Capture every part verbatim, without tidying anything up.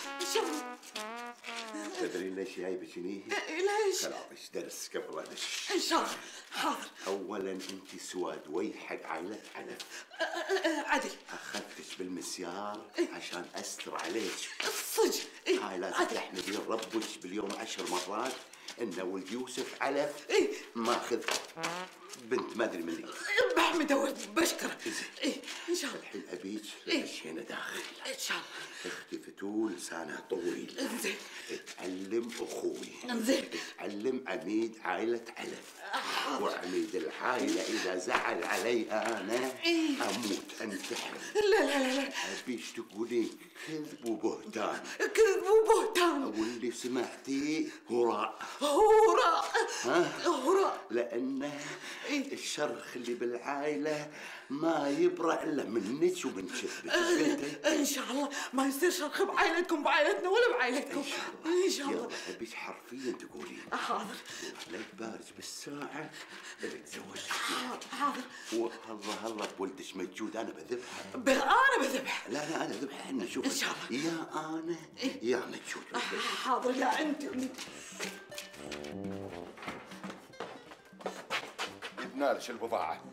ان شاء الله. تدرين ليش جايبك هني؟ ليش؟ خلاص درس قبل ادش. ان شاء الله. حاضر. اولا انت سواد وي حق عائله علف. عدل. اخذتك بالمسيار عشان استر عليك. الصج. هاي لازم تحمدين ربك باليوم عشر مرات انه ولد يوسف علف. اي ماخذ بنت ما ادري مني. بحمده وبشكره. اي ان شاء الله. الحين ابيك إيه؟ هنا داخل. ان شاء الله. اختي فتول لسانها طويل. انزين. اتعلم اخوي. انزين. اتعلم عميد عائله علف. وعميد العائله اذا زعل علي انا إيه؟ اموت انتحر. لا لا لا لا. ابيش تقولين كذب وبهتان. كذب وبهتان. واللي سمعتيه هراء. هراء. ها؟ هراء. لانه إيه؟ الشرخ اللي بالعائله ما يبرأ الا منك ومن كذبك. ان شاء الله ما يصير شرخ بعائلتكم بعائلتنا ولا بعائلتكم. ان شاء الله. ان شاء الله. يلا ابيك حرفيا تقولين. حاضر. لك بارج بالساعه بتزوج. حاضر حاضر. والله الله بولدش موجود انا بذبحه. انا بذبح. لا لا انا ذبحه احنا نشوف. ان شاء الله. يا انا يا موجود. حاضر. لا انت جبنا لك البضاعه.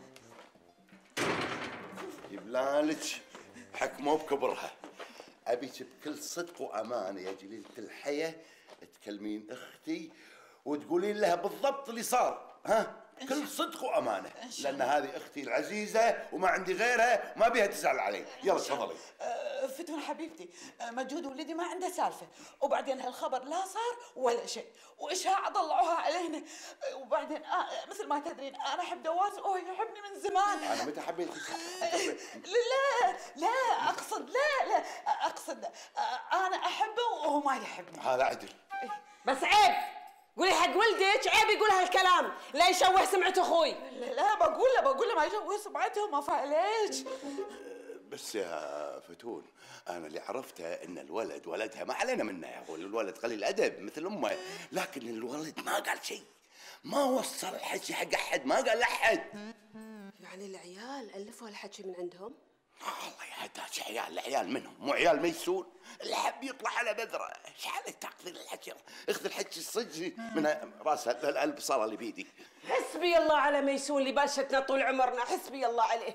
جبنا لك حكموا بكبرها. ابيك بكل صدق وامانه يا جليله الحياه تكلمين اختي وتقولين لها بالضبط اللي صار. ها كل صدق وامانه لان هذه اختي العزيزه وما عندي غيرها وما بيها تزعل علي. يلا تفضلي. أه فتون حبيبتي. أه مجهود ولدي ما عنده سالفه. وبعدين هالخبر لا صار ولا شيء واشاعه طلعوها علينا. أه وبعدين آه مثل ما تدرين انا احب دواس وهو يحبني من زمان. انا متى حبيت؟ لا لا اقصد لا لا اقصد أه انا احبه وهو ما يحبني. هذا عدل. بس عيب قولي حق ولدك عيب يقول هالكلام لا يشوه سمعة اخوي. لا لا بقول له بقول له ما يشوه سمعته وما فعليش. بس يا فتون انا اللي عرفته ان الولد ولدها ما علينا منه يا اخوي. الولد قليل ادب مثل امه لكن الولد ما قال شيء ما وصل الحكي حق احد ما قال لاحد. يعني العيال الفوا الحكي من عندهم؟ الله يهداك عيال. العيال منهم مو عيال ميسون. الحب يطلع على بذره. ايش حالك تاخذين الحكي؟ اخذ الحكي الصج من راسها البصاره اللي بيدي. حسبي الله على ميسون اللي بلشتنا طول عمرنا. حسبي الله عليها.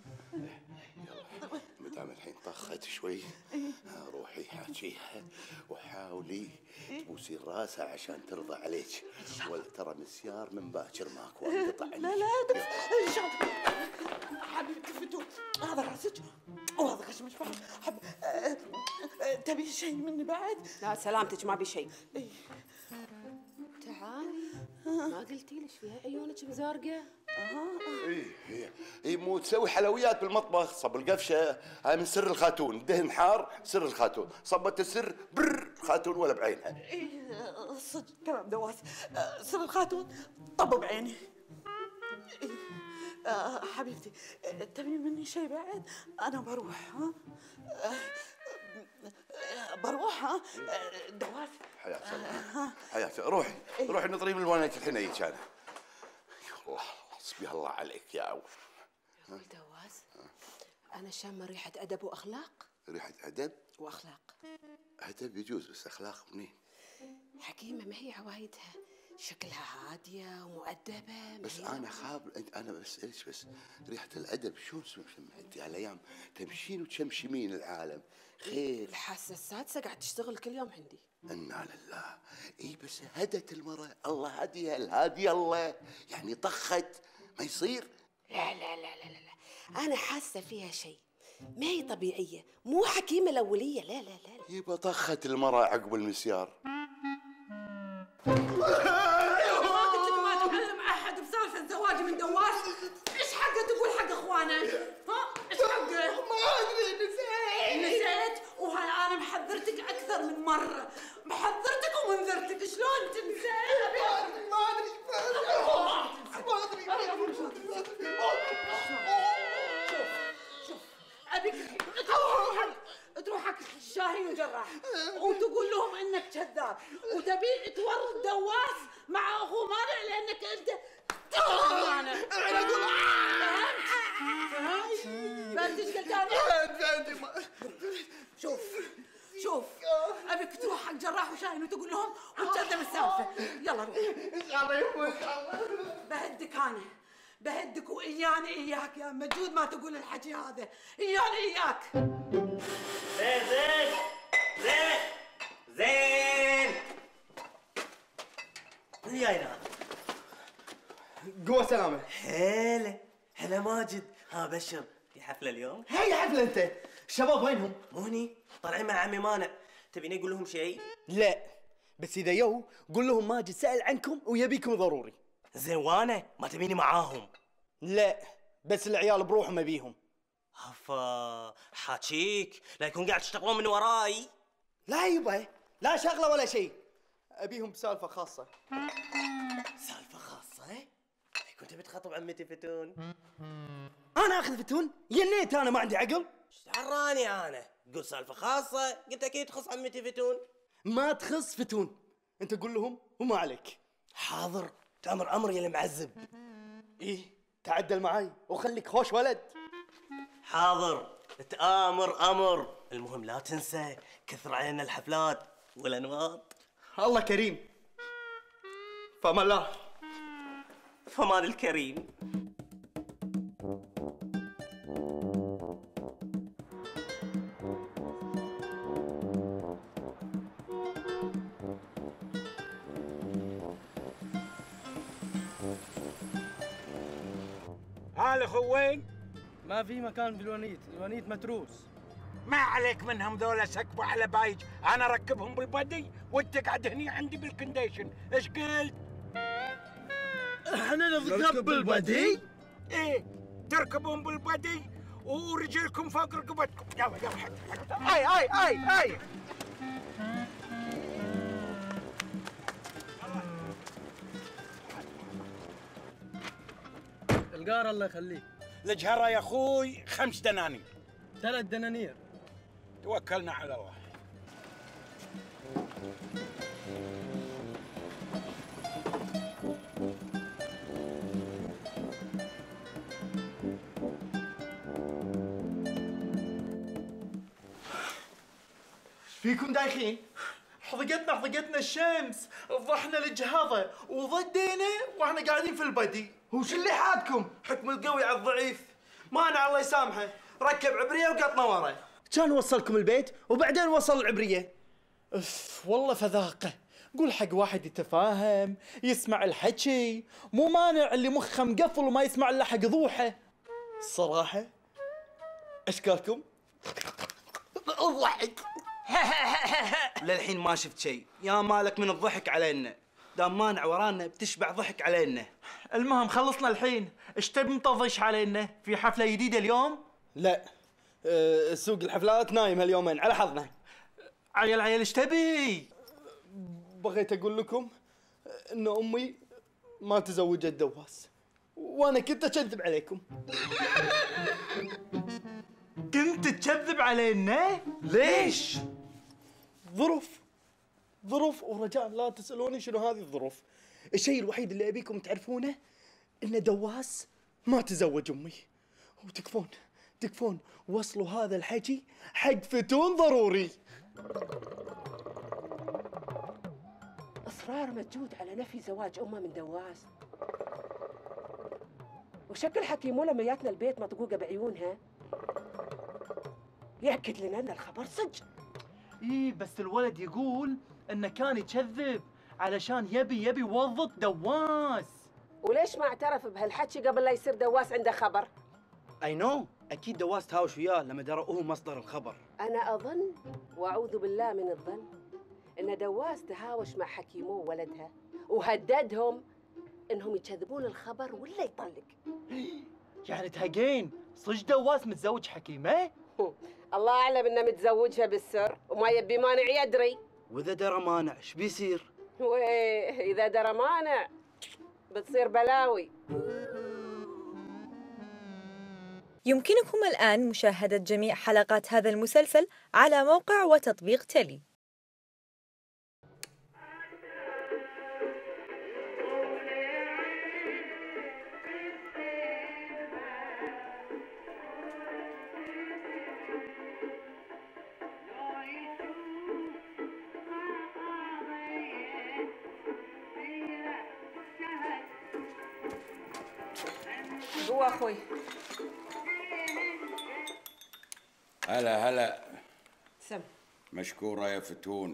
يلا مدام الحين طخت شوي روحي حاجيها وحاولي تبوسين راسها عشان ترضى عليك. ولا ترى مسيار من باكر ماكو انقطع. لا لا ان شاء الله حبيبتي فتون هذا راسك وهذا خشم مشبع. حب أه أه تبي شيء مني بعد؟ لا سلامتك ما بي شيء. إيه؟ تعالي ما قلتي ليش فيها عيونك مزرقه؟ اي هي هي مو تسوي حلويات بالمطبخ. صب القفشه هاي من سر الخاتون. دهن حار سر الخاتون. صبت السر بر خاتون ولا بعينها. ايه صدق تمام دواس. أه سر الخاتون طب بعيني. إيه؟ أه حبيبتي أه تبي مني شيء بعد؟ انا بروح. ها أه بروح. ها أه دواس حياتي الله حياتي. روحي روحي نطري من الوانيك الحين هيك انا. الله حسبي الله عليك يا اول. يا ولد دواس انا شامه ريحه ادب واخلاق. ريحه ادب واخلاق. ادب يجوز بس اخلاق منين؟ حكيمه ما هي عوايدها شكلها هاديه ومؤدبه. بس انا خاب انا بسالك بس ريحه الادب شلون انت هالايام تمشين وتشمشمين العالم خير؟ الحاسه السادسه قاعد تشتغل كل يوم عندي. انا لله. اي بس هدت المراه الله هاديها الهادي الله يعني طخت ما يصير. لا لا لا لا لا انا حاسه فيها شيء ما هي طبيعيه مو حكيمه الاوليه. لا لا لا يبقى طخت المراه عقب المسيار. ما قلت لك ما تعلم احد بسالفه الزواج من دواس. ايش حقه تقول حق اخوانه؟ ها ايش حقه؟ ما ادري نسيت. نسيت وهاي انا محذرتك اكثر من مره. محذرتك ومنذرتك شلون تنسى؟ ما ادري ما ادري ما ادري. شوف شوف ابيك تروح تروح حق الشاهين وجراح وتقول لهم انك كذاب وتبي تورط دواس مع اخوه مانع لانك انت انا انا اقول فهمت؟ فهمت؟ فهمت ايش قلت انا؟ شوف شوف ابيك تروح حق جراح وشاهين وتقول لهم وتقدم السالفه. يلا روح. ان شاء الله يمو ان شاء الله. بهدك انا بهدك واياني اياك يا مجود ما تقول الحكي هذا. اياني اياك. زين زين زين زين. من جاي هنا؟ قوة سلامة. هلا هلا ماجد. ها بشر في حفله اليوم؟ هي حفلة انت. الشباب وينهم؟ مو هني طالعين مع عمي مانع. تبيني اقول لهم شيء؟ لا بس اذا يو قول لهم ماجد سأل عنكم ويبيكم ضروري. زين وانا ما تبيني معاهم؟ لا بس العيال بروحهم ابيهم. هفا حاجيك لا يكون قاعد تشتغلون من وراي. لا يبا لا شغله ولا شيء، ابيهم بسالفه خاصه. سالفه خاصه؟ كنت بتخاطب عمتي فتون؟ انا اخذ فتون؟ ينيت انا ما عندي عقل؟ ايش تعراني انا؟ قول سالفه خاصه، قلت اكيد تخص عمتي فتون. ما تخص فتون، انت قول لهم وما عليك. حاضر تامر امر يا المعذب. ايه تعدل معي وخليك خوش ولد. حاضر تآمر امر. المهم لا تنسى كثر علينا الحفلات والانواط. الله كريم. فما الله. فمان الكريم. هلا خوين. ما في مكان بالونيت، الونيت متروس. ما عليك منهم ذولا سكبوا على بايج، انا اركبهم بالبدي وانت قاعد هني عندي بالكنديشن. ايش قلت؟ احنا نركب بالبدي؟ ايه تركبون بالبدي ورجلكم فوق رقبتكم. يلا يلا حد حد. اي اي اي اي. القار الله يخليك. الجهره يا اخوي خمس دنانير. ثلاث دنانير. توكلنا على الله. فيكم دايخين؟ حضقتنا حضقتنا الشمس، ضحنا الجهاضة وضدينا واحنا قاعدين في البدي. وش اللي حادكم؟ حكم القوي على الضعيف. مانع الله يسامحه، ركب عبرية وقطنا ورا. كان وصلكم البيت وبعدين وصل العبرية. اف والله فذاقة. قول حق واحد يتفاهم يسمع الحكي، مو مانع اللي مخه مقفل وما يسمع الا حق ضوحه. الصراحة اشكالكم الضحك. للحين ما شفت شيء، يا مالك من الضحك علينا، دام مانع ورانا بتشبع ضحك علينا. المهم خلصنا الحين، ايش تبي مطضش علينا؟ في حفلة جديدة اليوم؟ لا أه سوق الحفلات نايم هاليومين على حظنا. عيل عيل ايش تبي؟ بغيت اقول لكم ان امي ما تزوجت دواس وانا كنت اكذب عليكم. كنت تكذب علينا؟ ليش؟ ظروف ظروف ورجاء لا تسألوني شنو هذه الظروف. الشيء الوحيد اللي أبيكم تعرفونه إن دواس ما تزوج أمي. وتكفون تكفون وصلوا هذا الحكي حق فتون ضروري. إصرار مجود على نفي زواج أمه من دواس، وشكل حكيمو لما جاتنا البيت مطقوقة بعيونها يأكد لنا أن الخبر صدق. إيه بس الولد يقول إنه كان يكذب علشان يبي يبي يوظف دواس. وليش ما اعترف بهالحكي قبل لا يصير دواس عنده خبر؟ اي نو اكيد دواس تهاوش وياه لما درى هو مصدر الخبر. انا اظن واعوذ بالله من الظن ان دواس تهاوش مع حكيمو وولدها وهددهم انهم يكذبون الخبر ولا يطلق. يعني تهقين صج دواس متزوج حكيمه؟ الله اعلم انه متزوجها بالسر وما يبي مانع يدري. واذا درى مانع ايش بيصير؟ ويه اذا درى مانع بتصير بلاوي. يمكنكم الآن مشاهدة جميع حلقات هذا المسلسل على موقع وتطبيق تلي. هو اخوي. هلا هلا. سم. مشكورة يا فتون.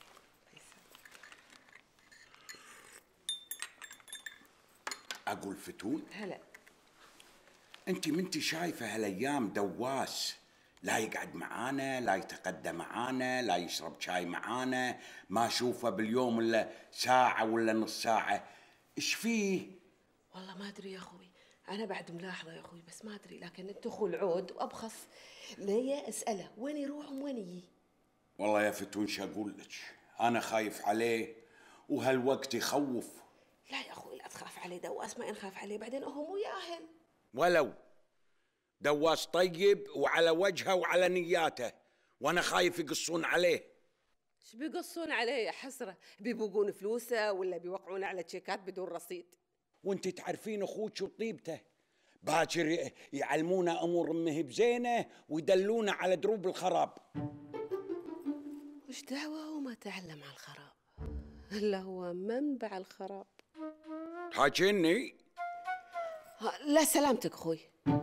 أقول فتون؟ هلا. أنت منتي شايفة هالأيام دواس لا يقعد معانا، لا يتغدى معانا، لا يشرب شاي معانا، ما أشوفه باليوم إلا ساعة ولا نص ساعة. إيش فيه؟ والله ما ادري يا اخوي، انا بعد ملاحظه يا اخوي بس ما ادري، لكن انت اخو العود وابخص ليا اساله وين يروح وين يجي. والله يا فتون شو أقول لك، أنا خايف عليه وهالوقت يخوف. لا يا اخوي لا تخاف عليه، دواس ما نخاف عليه، بعدين هو مو ياهل. ولو دواس طيب وعلى وجهه وعلى نياته، وانا خايف يقصون عليه. ايش بيقصون عليه يا حسره؟ بيبوقون فلوسه ولا بيوقعون على تشيكات بدون رصيد؟ وانت تعرفين اخوك وطيبته، باكر يعلمونا امور امه بزينه ويدلونا على دروب الخراب. وش دعوه هو ما تعلم على الخراب؟ الا هو منبع الخراب. حاجيني؟ لا سلامتك اخوي.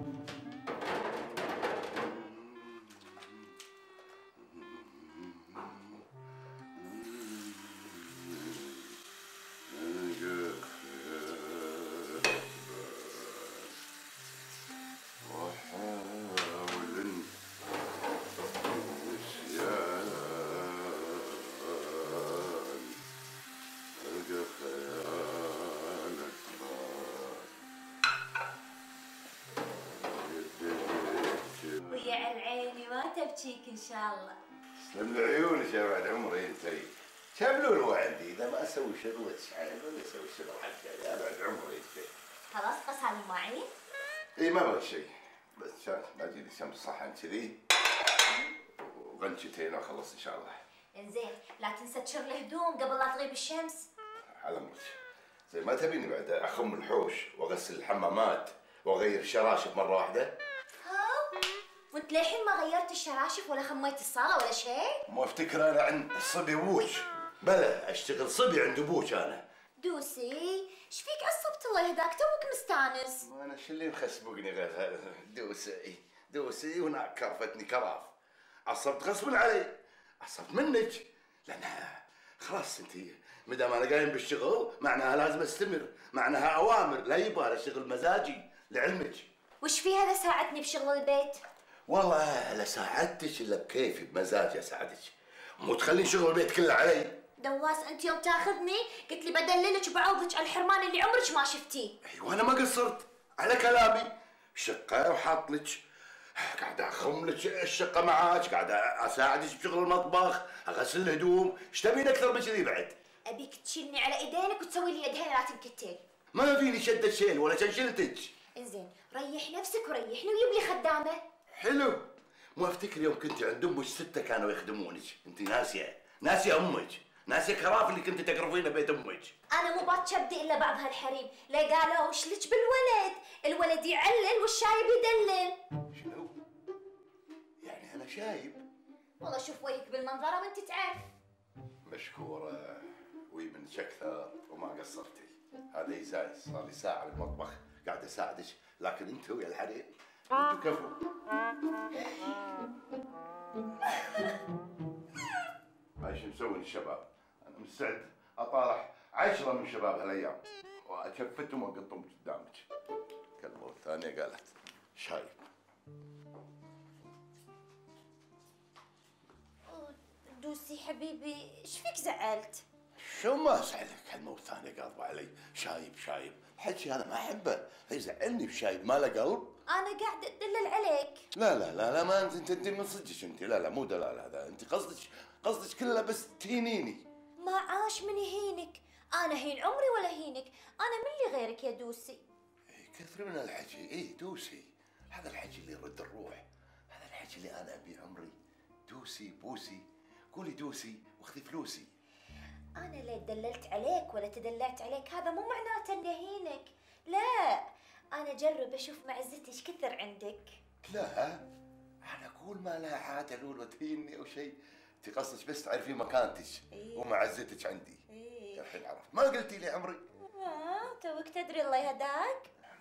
تبكيك ان شاء الله. تسلم لي عيونك يا بعد عمري انتي. شبلول عندي اذا ما اسوي شغله شعر ولا اسوي شغل حتى يا بعد عمري انتي. خلاص غسل المواعين؟ اي ما بغيت شيء، بس باجي لي كم صحن كذي وغنشتين واخلص ان شاء الله. انزين لا تنسى تشر الهدوم قبل لا تغيب الشمس. على امرك. زي ما تبيني بعد اخم الحوش واغسل الحمامات واغير الشراشف مره واحده؟ وانت للحين ما غيرت الشراشف ولا خميت الصاله ولا شيء؟ مو افتكر انا عند صبي ابوش. بلا اشتغل صبي عند ابوش انا. دوسي ايش فيك عصبت الله يهداك توك مستانس. وانا شو اللي مخسبقني غير دوسي دوسي وهناك كرفتني كراف. عصبت غصبا علي، عصبت منك لان خلاص انت مدام انا قايم بالشغل معناها لازم استمر، معناها اوامر لا يبغى اشتغل مزاجي لعلمك. وش في هذا ساعدني بشغل البيت؟ والله لا ساعدتك الا بكيفي بمزاجي اساعدك، مو تخلين شغل البيت كله علي. دواس انت يوم تاخذني قلت لي بدللك وبعوضك على الحرمان اللي عمرك ما شفتيه. ايوه انا ما قصرت على كلامي، شقه وحاط لك، قاعد اخم لك الشقه معاك، قاعد اساعدك بشغل المطبخ، اغسل الهدوم، ايش تبين اكثر من كذي بعد؟ ابيك تشيلني على ايدينك وتسوي لي يدهين لا تنكتل. ما فيني شده شيل ولا شنشلتك. انزين ريح نفسك وريحني وجيب لي خدامه. حلو. مو افتكر يوم كنت عند امك سته كانوا يخدمونك، انت ناسيه، ناسيه امك، ناسيه كراف اللي كنت تقرفينه بيت امك. انا مو باتشبدي الا بعض هالحريم، لا قالوا وش لك بالولد؟ الولد يعلل والشايب يدلل. شنو؟ يعني انا شايب؟ والله شوف وجهك بالمنظره وانت تعرف. مشكوره ويمنك اكثر وما قصرتي. هذا يزايد صار لي ساعه بالمطبخ قاعد اساعدك، لكن انت ويا الحريم انتوا كفو. هاي شو مسوين الشباب؟ انا مستعد اطارح عشرة من شباب هالايام واكفتهم واقطهم قدامك. كلمه ثانيه قالت شايب. دوسي حبيبي ايش فيك زعلت؟ شو ما اسالك هالموت ثانيه قاضبه علي، شايب شايب، حكي انا ما احبه، يزعلني بشايب ما له قلب. انا قاعد ادلل عليك. لا لا لا لا ما انت انت, انت من صدقك انت، لا لا مو دلال هذا، انت قصدك قصدك كله بس تهينيني. ما عاش من يهينك، انا هين عمري ولا هينك، انا من اللي غيرك يا دوسي. اي كثر من الحكي، اي دوسي، هذا الحكي اللي يرد الروح، هذا الحكي اللي انا ابي عمري. دوسي بوسي، قولي دوسي واخذي فلوسي. انا لا دللت عليك ولا تدلعت عليك هذا مو معناته اني اهينك، لا انا اجرب اشوف معزتي ايش كثر عندك. لا انا اقول ما لها عاده لول وتهيني او شيء، انت قصدك بس تعرفين مكانتك إيه؟ ومعزتك عندي. إيه؟ الحين عرفت، ما قلتي لي عمري. اه توك تدري الله يهداك. عمري ما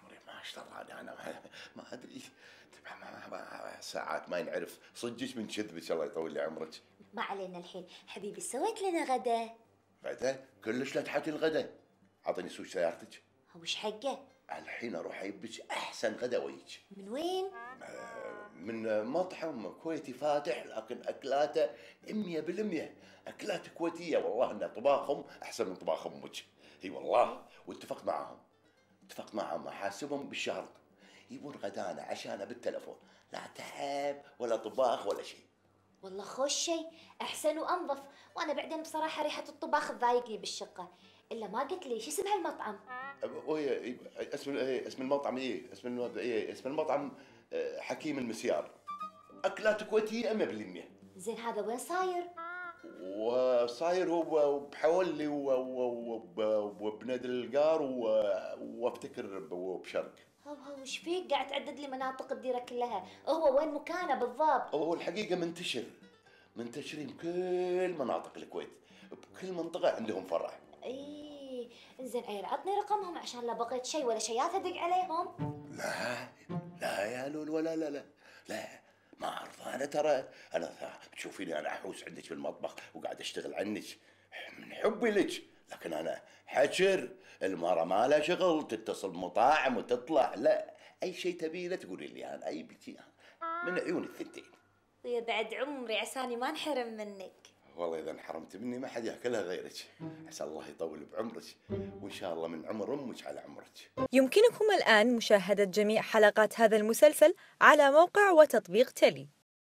ايش دراني انا ما ادري. ما- ما- ساعات ما ينعرف صدقك من كذبك. الله يطول لي عمرك. ما علينا الحين حبيبي، سويت لنا غدا. غدا؟ كلش لا تحاتي الغدا. اعطيني سوق سيارتك. وش حقه؟ الحين اروح اجيب لك احسن غدا ويك. من وين؟ من مطعم كويتي فاتح، لكن اكلاته مية بالمية اكلات كويتيه. والله ان طباخهم احسن من طباخ امك. اي والله. واتفقت معاهم اتفقت معاهم احاسبهم بالشهر. يبون غدانا عشانه بالتلفون، لا تعب ولا طباخ ولا شيء. والله خوش شيء، احسن وانظف. وانا بعدين بصراحه ريحه الطباخ تضايقني بالشقه. الا ما قلت لي شو اسم هالمطعم؟ وهي اسم اسم المطعم ايه اسم الم- إيه اسم المطعم آه، حكيم المسيار. اكلات كويتيه مية بالمية. زين هذا وين صاير؟ وصاير هو بحولي و- و- و- وبنادي القار و- وافتكر بشرق. هو هو وش فيك قاعد تعدد لي مناطق الديره كلها؟ هو وين مكانه بالضبط؟ هو الحقيقه منتشر منتشرين بكل مناطق الكويت، بكل منطقه عندهم فرع. ايه زين عيل عطني رقمهم عشان لا بغيت شيء ولا شيات ادق عليهم. لا لا يا لول ولا لا لا لا ما اعرف انا. ترى انا تشوفيني انا احوس عندك في المطبخ وقاعد اشتغل عنك من حبي لك، لكن انا حشر. المرة ما لها شغل تتصل بمطاعم وتطلع، لا اي شيء تبينه تقولي لي انا اي بيتي من عيوني الثنتين. ويا بعد عمري عساني ما انحرم منك. والله اذا انحرمت مني ما حد ياكلها غيرك. عسى الله يطول بعمرك وان شاء الله من عمر امك على عمرك. يمكنكم الآن مشاهدة جميع حلقات هذا المسلسل على موقع وتطبيق تلي.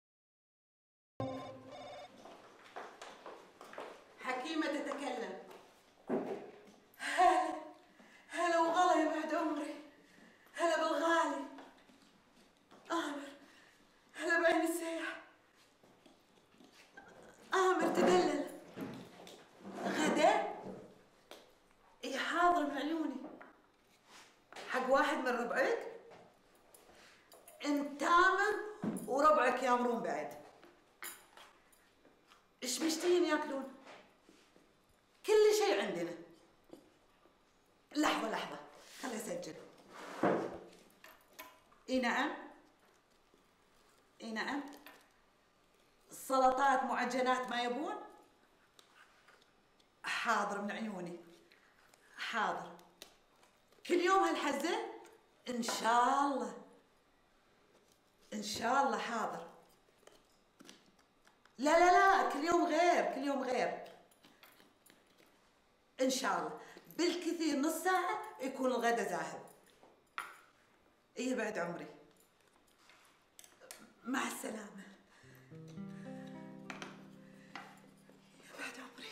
حكيمة تتكلم. هلا هلا وغلا يا بعد عمري. هلا بالغالي آمر. هلا بعين السيح. آمر تدلل. غدا؟ اي حاضر من عيوني. حق واحد من ربعك؟ انت آمر وربعك يامرون بعد. ايش مشتين ياكلون؟ كل شيء عندنا. لحظة لحظة خلي اسجل. اي نعم اي نعم. سلطات معجنات ما يبون؟ حاضر من عيوني حاضر. كل يوم هالحزة؟ ان شاء الله ان شاء الله حاضر. لا لا لا كل يوم غير كل يوم غير ان شاء الله. بالكثير نص ساعة يكون الغدا زاهد. ايه بعد عمري. مع السلامة. بعد عمري.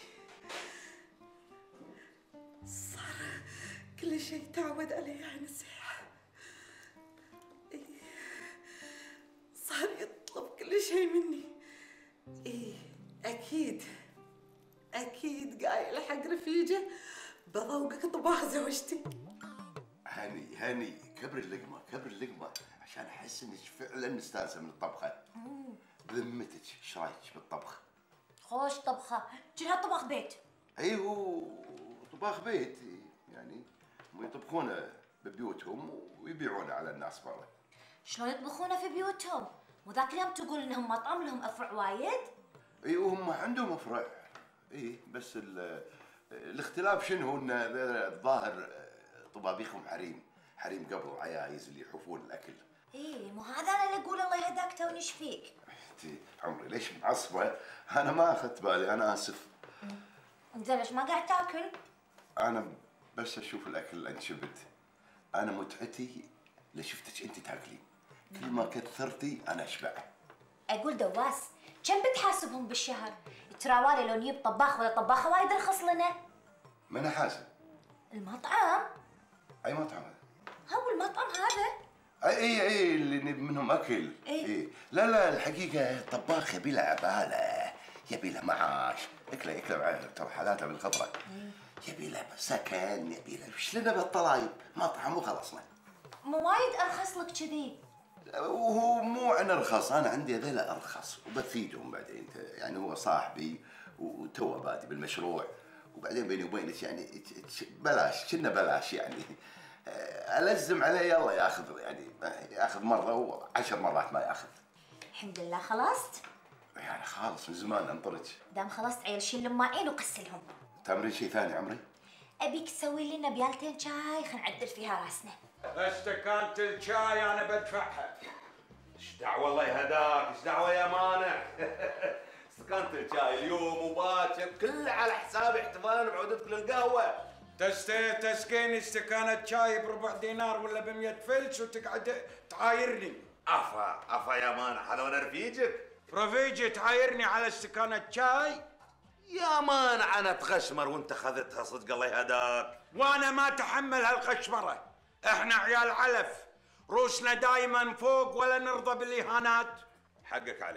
صار كل شيء تعود عليه عن السياحة. إيه. صار يطلب كل شيء مني. ايه اكيد اكيد قايل حق رفيجه بذوقك طباخ زوجتي. هني هني كبر اللقمه كبر اللقمه عشان احس انك فعلا مستانسه من الطبخه. بذمتك ايش رايك بالطبخ؟ خوش طبخه، جنها طبخ بيت. اي هو طباخ بيت يعني يطبخونه ببيوتهم ويبيعونه على الناس برا. شلون يطبخونه في بيوتهم؟ وذاك اليوم تقول انهم مطعم لهم افرع وايد؟ اي وهم عندهم افرع. اي بس الاختلاف شنو؟ ان الظاهر طبابيخهم حريم حريم قبل عيايز اللي يحوفون الاكل. ايه مو هذا انا اللي اقول الله يهداك توني ايش فيك؟ انت عمري ليش معصبه؟ انا ما اخذت بالي انا اسف. زين ليش ما قاعد تاكل؟ انا بس اشوف الاكل انشبت. انا متعتي لشفتك انت تاكلين. كل ما كثرتي انا اشبع. اقول دواس كم بتحاسبهم بالشهر؟ تراوالي لو نجيب طباخ ولا طباخه وايد رخص لنا. ما انا حاسب. المطعم؟ اي مطعم هذا؟ هو المطعم هذا؟ اي اي اي اللي نبي منهم اكل. اي إيه. لا لا الحقيقه الطباخ يبي له عباله، يبي له معاش، ياكله ياكله ترى حالاته بالخضره. يبي له سكن، يبي له ايش لنا بالطلايب؟ مطعم وخلصنا. مو وايد ارخص لك كذي. وهو مو عن ارخص، انا عندي هذيلا ارخص وبفيدهم بعدين. يعني هو صاحبي وتوه بادي بالمشروع، وبعدين بيني وبينك يعني بلاش كنا بلاش يعني. الزم عليه يلا ياخذ يعني ياخذ مره وعشر مرات ما ياخذ. الحمد لله خلصت؟ يعني خالص من زمان انطرج. دام خلصت عيل شيل الماعين وغسلهم. تمرين شيء ثاني عمري؟ ابيك تسوي لنا بيالتين شاي خلينا نعدل فيها راسنا. استكانة الشاي انا بدفعها. ايش دعوه الله يهداك، ايش دعوه يا مانع؟ استكانة الشاي اليوم وباكر كله على حسابي احتفالا بعودتك للقهوه. تستي تسقيني استكانة شاي بربع دينار ولا بمية فلس وتقعد تعايرني. افا افا يا مانع، هذا وانا رفيجك؟ رفيجي تعايرني على استكانة شاي؟ يا مانع انا اتغشمر وانت خذتها صدق الله يهداك. وانا ما اتحمل هالخشمره، احنا عيال علف روسنا دايما فوق ولا نرضى بالاهانات. حقك علي،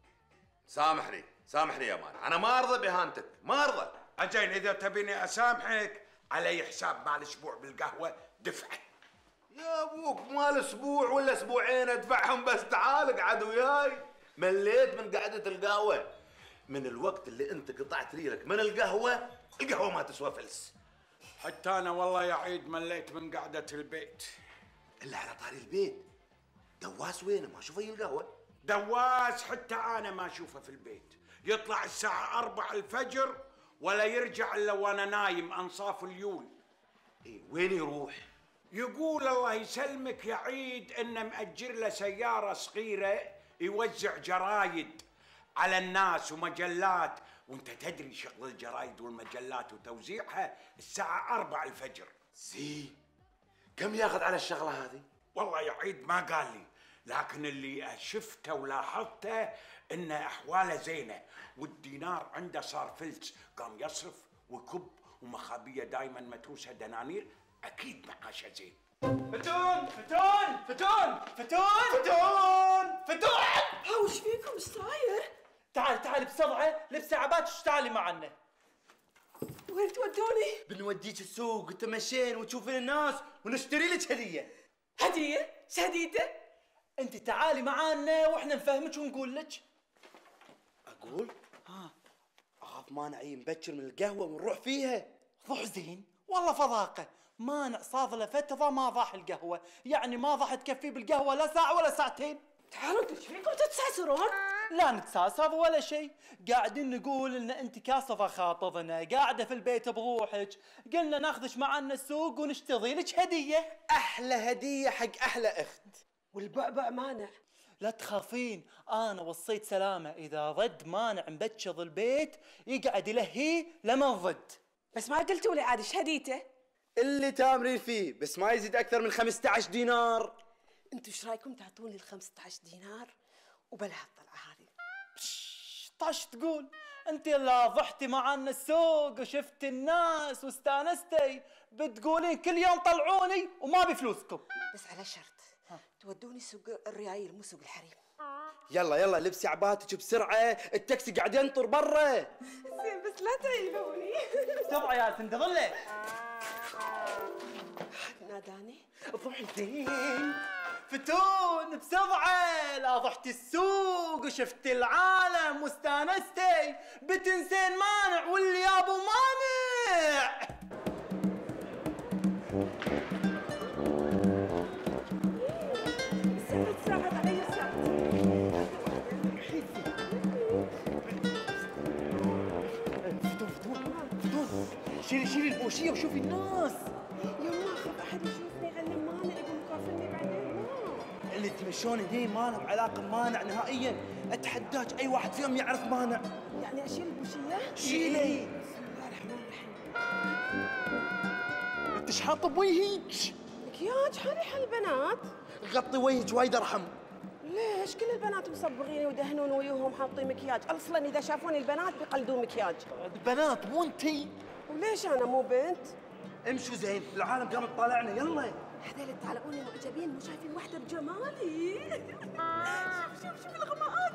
سامحني سامحني يا مانع، انا ما ارضى باهانتك ما ارضى. اجين اذا تبيني اسامحك علي حساب مال اسبوع بالقهوه دفعه. يا ابوك مال اسبوع ولا اسبوعين ادفعهم بس تعال اقعد وياي. مليت من قعده القهوه، من الوقت اللي انت قطعت ريلك من القهوه، القهوه ما تسوى فلس. حتى انا والله يا عيد مليت من قعده البيت. الا على طاري البيت، دواس وينه ما اشوفه القهوه؟ دواس حتى انا ما اشوفه في البيت، يطلع الساعه أربعة الفجر ولا يرجع الا وانا نايم انصاف اليول. اي وين يروح؟ يقول الله يسلمك يا عيد انه مأجر له سياره صغيره يوزع جرايد على الناس ومجلات، وانت تدري شغل الجرايد والمجلات وتوزيعها الساعة أربعة الفجر. زي كم ياخذ على الشغلة هذه؟ والله يا عيد ما قال لي، لكن اللي شفته ولاحظته ان احواله زينة، والدينار عنده صار فلس، قام يصرف وكب ومخابيه دائما متروسه دنانير، اكيد معاشه زين. فتون فتون فتون فتون فتون فتون ها وش فيكم ايش صاير؟ تعال تعال بسرعة لبس عبات واشتغلي معنا. وين تودوني؟ بنوديك السوق وتمشين وتشوفين الناس ونشتري لك هدية. هدية؟ ايش هديته؟ انت تعالي معانا واحنا نفهمك ونقول لك. اقول؟ ها اخاف مانع مبكر من القهوة ونروح فيها. روح زين، والله فضاقة، مانع صار له فترة ما ضاح القهوة، يعني ما ضاح تكفيه بالقهوة لا ساعة ولا ساعتين. تعالوا انتوا ايش فيكم تتساسرون؟ لا نتساسر ولا شيء، قاعدين نقول ان انت كاسرة خاطرنا، قاعدة في البيت بروحك، قلنا ناخذك معنا السوق ونشتري لك هدية. احلى هدية حق احلى اخت. والبعبع مانع. لا تخافين، انا وصيت سلامة اذا رد مانع مبكر البيت يقعد يلهيه لما نرد. بس ما قلتوا لي عاد ايش هديته؟ اللي تامرين فيه بس ما يزيد اكثر من خمسة عشر دينار. انتوا ايش رايكم تعطوني ال خمسة عشر دينار وبلا هالطلعه هذه؟ طاش تقول انت اللي ضحتي معنا السوق وشفتي الناس واستانستي، بتقولين كل يوم طلعوني وما بفلوسكم. بس على شرط تودوني سوق الريايل مو سوق الحريم. يلا يلا لبسي عباتك بسرعة، التاكسي قاعد ينطر برا. زين بس لا تعيبوني. بسرعة يا تندغلي. حد ناداني؟ روحي زين. فتون بسرعة، لا ضحتي السوق وشفتي العالم واستانستي، بتنسين مانع واللي يا ابو مانع. ساعة ساعة علي ساعة. فتون فتون فتون شيلي شيلي البوشية وشوفي الناس. يما اخاف احد يشوفني علم مانع يقول مكافلني بعدين. اللي تمشون هني ما لهم علاقة بمانع نهائيا، اتحداك اي واحد فيهم يعرف مانع. يعني اشيل البوشية؟ شيلي. بسم الله الرحمن الرحيم. انت ايش حاطه بوجهك؟ مكياج حالي حال البنات. غطي وجهك وايد ارحم. ليش كل البنات مصبغين ويدهنون ويوهم حاطين مكياج؟ اصلا اذا شافوني البنات بيقلدون مكياج. البنات مو انتي. وليش انا مو بنت؟ امشوا زين، العالم قامت تطالعنا يلا. هذول يطالعوني معجبين مو شايفين وحده بجمالي. شوف شوف شوف الغماءات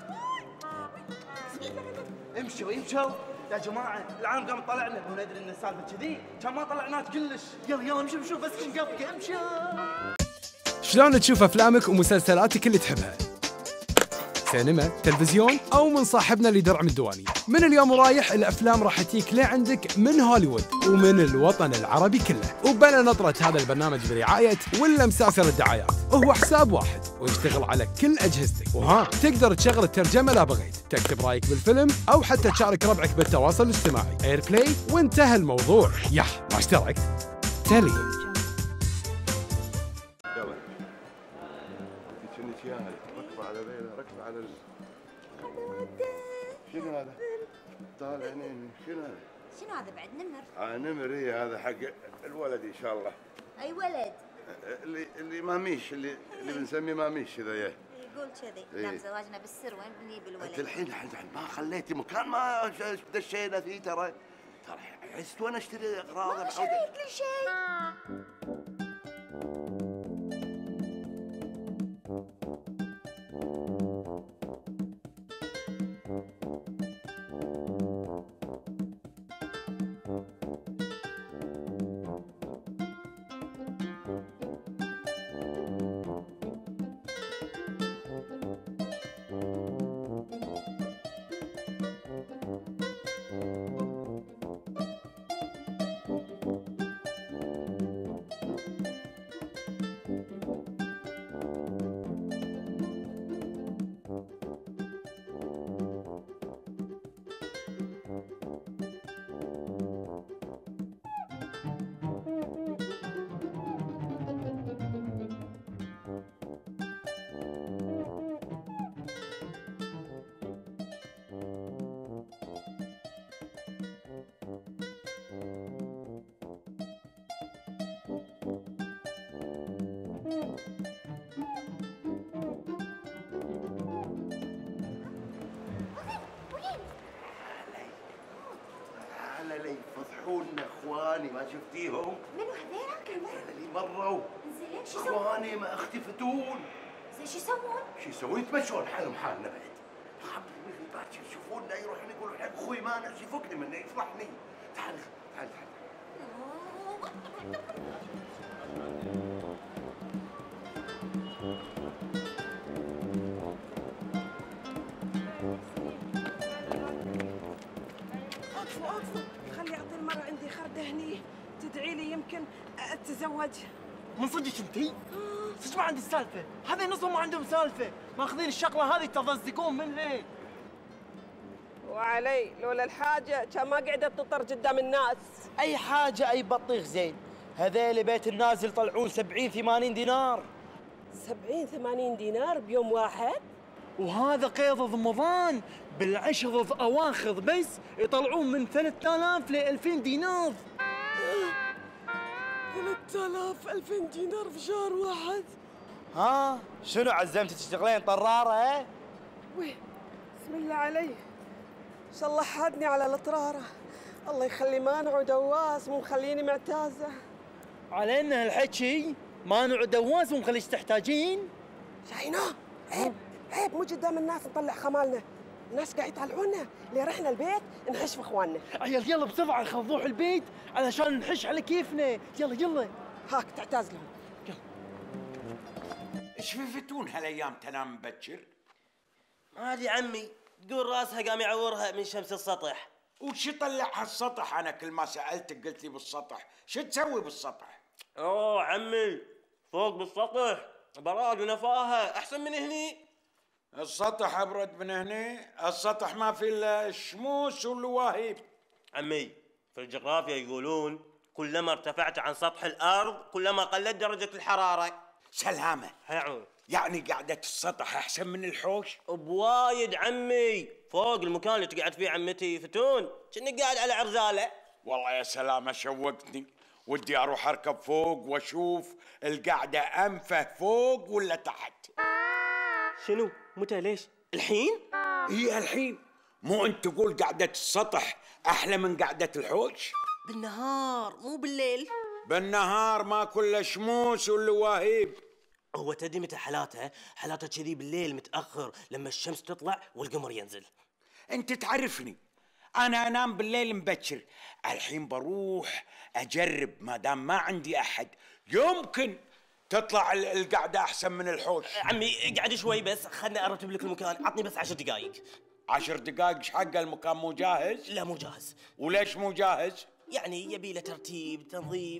واي. امشوا امشوا يا جماعة، العالم قام يطالعنا وندري ان السالفة كذي، كان ما طلعناك كلش. يلا يلا نمشي نشوف بس نقطق. امشي. شلون تشوف افلامك ومسلسلاتك اللي تحبها؟ سينما، تلفزيون أو من صاحبنا اللي درع من الديوانية. من اليوم ورايح الأفلام راح تجيك لعندك من هوليوود ومن الوطن العربي كله، وبلا نطرة هذا البرنامج برعاية ولا مسلسل الدعايات. هو حساب واحد ويشتغل على كل أجهزتك، وها تقدر تشغل الترجمة لا بغيت، تكتب رايك بالفيلم أو حتى تشارك ربعك بالتواصل الاجتماعي. اير بلاي وانتهى الموضوع. يح ما اشتركت تالي. على ال... شنو هذا؟ طالع عينيني، شنو هذا؟ شنو هذا بعد نمر؟ آه نمر ايه، هذا حق الولد ان شاء الله. اي ولد؟ اللي اللي ماميش، اللي اللي بنسميه ماميش اذا ياه. يقول كذي. إيه؟ لا زواجنا بالسر، وين بنجيب الولد؟ انت الحين ما خليتي مكان ما دشينا فيه، ترى ترى عزت وانا اشتري اغراض. ما شريت كل شيء. يفضحونا اخواني، ما شفتيهم؟ منو هذيلا كمان؟ اللي مروا. زين شو يسوون؟ اخواني ما اختفتون. زين شو يسوون؟ شو يسوون؟ يتمشون حالهم حالنا بعد. باكر يشوفونا يروحون يقولون حق اخوي مانع يفكني منه يفضحني. تعال تعال تعال. اقفوا اقفوا، خلي اعطي المرة عندي خردة هني تدعي لي يمكن اتزوج. من صدق انتي؟ صدق ما عندي سالفة، هذا نصهم ما عندهم سالفة، ماخذين الشغلة هذه يتضزقون منها. وعلي لولا الحاجة كان ما قعدت تطر قدام الناس. أي حاجة أي بطيخ زين، هذيل بيت الناس يطلعون سبعين ثمانين دينار. سبعين ثمانين دينار بيوم واحد؟ وهذا قيض رمضان بالعشر أواخر بس يطلعون من ثلاثة آلاف ل ألفين دينار. ثلاثة آلاف ألفين دينار في شهر واحد. ها شنو عزمتي تشتغلين طرارة ها؟ وي بسم الله علي، ان شاء الله حادني على الطرارة، الله يخلي مانع ودواس مو مخليني معتازة. علينا هالحكي مانع ودواس ومخليش تحتاجين؟ شاينة عيب عيب مو قدام الناس نطلع خمالنا، الناس قاعد يطالعونا ليه رحنا البيت نحش في اخواننا. عيال يلا بسرعة خل نروح البيت علشان نحش على كيفنا، يلا يلا. هاك تعتاز لهم. ايش في فتون هالايام تنام مبكر؟ ما ادري عمي، تقول راسها قام يعورها من شمس السطح. وش يطلعها السطح؟ انا كل ما سالتك قلت لي بالسطح، شو تسوي بالسطح؟ اوه عمي فوق بالسطح براد ونفاهه احسن من هني. السطح ابرد من هني، السطح ما في الا الشموس واللواهيب. عمي في الجغرافيا يقولون كلما ارتفعت عن سطح الارض كلما قلت درجه الحراره. سلامه. هيعود يعني قعدة السطح احسن من الحوش؟ بوايد عمي، فوق المكان اللي تقعد فيه عمتي فتون كأنك قاعد على عرزاله. والله يا سلامه شوقتني، ودي اروح اركب فوق واشوف القعده انفه فوق ولا تحت. شنو؟ متى؟ ليش؟ الحين؟ هي الحين. مو انت تقول قعده السطح احلى من قعده الحوش؟ بالنهار مو بالليل. بالنهار ما كله شموس واللواهيب. هو تدري متى حالاتها؟ حالاتها كذي بالليل متأخر لما الشمس تطلع والقمر ينزل. انت تعرفني انا انام بالليل مبكر، الحين بروح اجرب ما دام ما عندي احد، يمكن تطلع ال- القعده احسن من الحوش. عمي اقعد شوي بس، خلني ارتب لك المكان، عطني بس عشر دقائق. عشر دقائق ايش حق المكان مو جاهز؟ لا مو جاهز. وليش مو جاهز؟ يعني يبي له ترتيب تنظيف.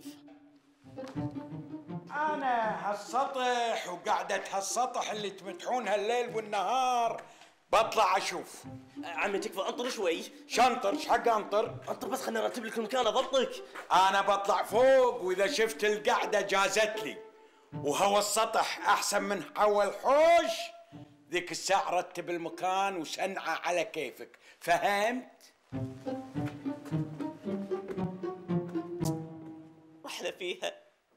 انا هالسطح وقعدة هالسطح اللي تمدحونها الليل والنهار بطلع اشوف. عمي تكفى انطر شوي. شنطر ايش حق انطر؟ انطر بس خلني ارتب لك المكان اضبطك. انا بطلع فوق واذا شفت القعدة جازت لي وهو السطح احسن من هو الحوش ذيك الساعة رتب المكان وسنعة على كيفك، فهمت؟ رحلة فيها.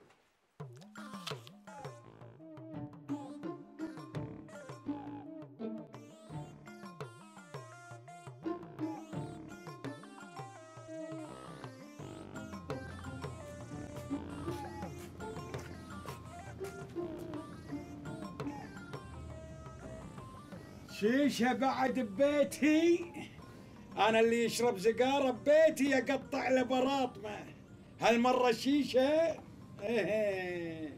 شيشة بعد ببيتي؟ أنا اللي يشرب سيجارة ببيتي أقطع له براطمة، هالمرة شيشة؟ إيه.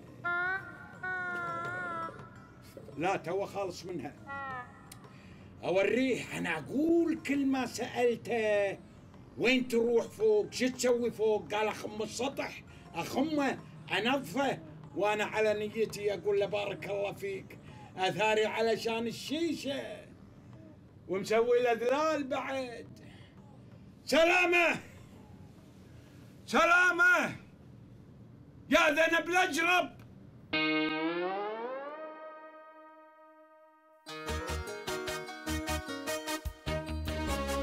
لا تو خالص منها. أوريه أنا أقول كل ما سألته وين تروح فوق؟ شو تسوي فوق؟ قال أخم السطح، أخمه أنظفه، وأنا على نيتي أقول له بارك الله فيك، أثاري علشان الشيشة ومسوي له ذلال بعد. سلامة سلامة يا ذنب الأجرب.